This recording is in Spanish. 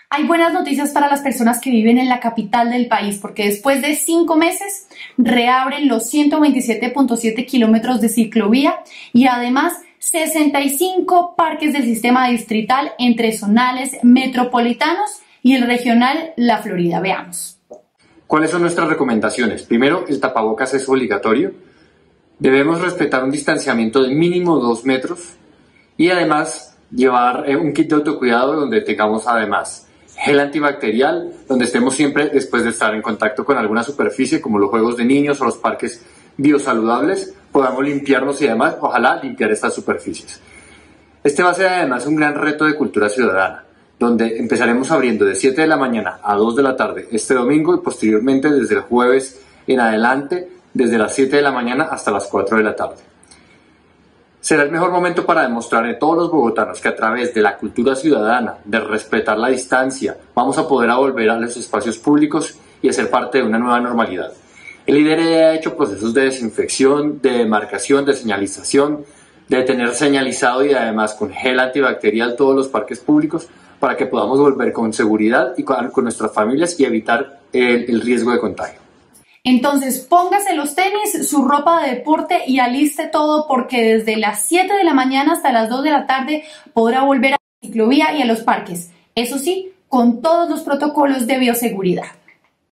Hay buenas noticias para las personas que viven en la capital del país, porque después de 5 meses reabren los 127.7 kilómetros de ciclovía y además 65 parques del sistema distrital entre zonales, metropolitanos y el regional La Florida. Veamos. ¿Cuáles son nuestras recomendaciones? Primero, el tapabocas es obligatorio. Debemos respetar un distanciamiento de mínimo 2 metros y además llevar un kit de autocuidado donde tengamos además gel antibacterial, donde estemos siempre después de estar en contacto con alguna superficie como los juegos de niños o los parques biosaludables, podamos limpiarnos y además, ojalá, limpiar estas superficies. Este va a ser además un gran reto de cultura ciudadana, donde empezaremos abriendo de 7 de la mañana a 2 de la tarde este domingo y posteriormente desde el jueves en adelante, desde las 7 de la mañana hasta las 4 de la tarde. Será el mejor momento para demostrar a todos los bogotanos que a través de la cultura ciudadana, de respetar la distancia, vamos a poder volver a los espacios públicos y a ser parte de una nueva normalidad. El IDRE ha hecho procesos de desinfección, de demarcación, de señalización, de tener señalizado y además con gel antibacterial todos los parques públicos para que podamos volver con seguridad y con nuestras familias y evitar el riesgo de contagio. Entonces, póngase los tenis, su ropa de deporte y aliste todo porque desde las 7 de la mañana hasta las 2 de la tarde podrá volver a la ciclovía y a los parques. Eso sí, con todos los protocolos de bioseguridad.